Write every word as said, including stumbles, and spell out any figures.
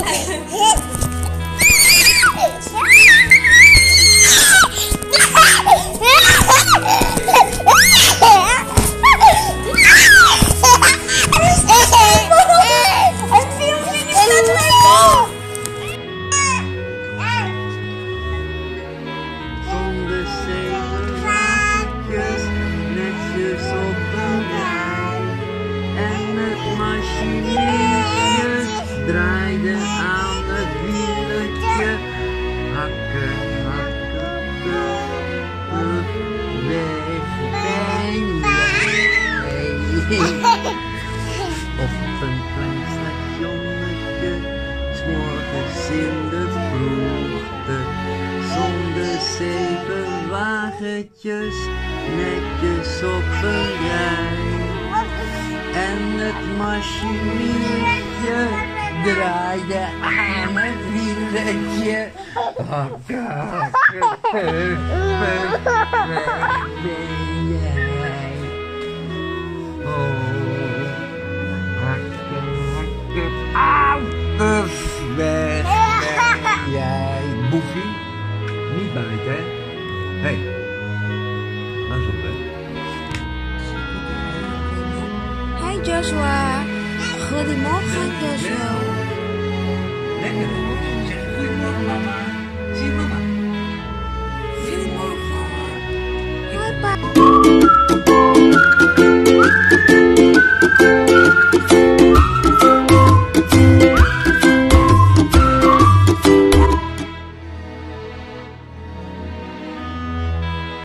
Draaide aan het wieltje, hakken, hakken, puff, puff, weg ben jij. Op een klein stationnetje, 's morgens in de vroegte, zonder zeven wagentjes, netjes op een rij. En het machinistje draaide aan het wieltje. Hakken, hakken, puff, puff, weg ben jij. Oh, hakken, hakken, auw, puff, weg ben jij. Boefie, niet buiten, hè? Hé, hey, dat is op, hè? Hi Joshua, goedemorgen Joshua. Lekker hoor, zeg goedemorgen mama.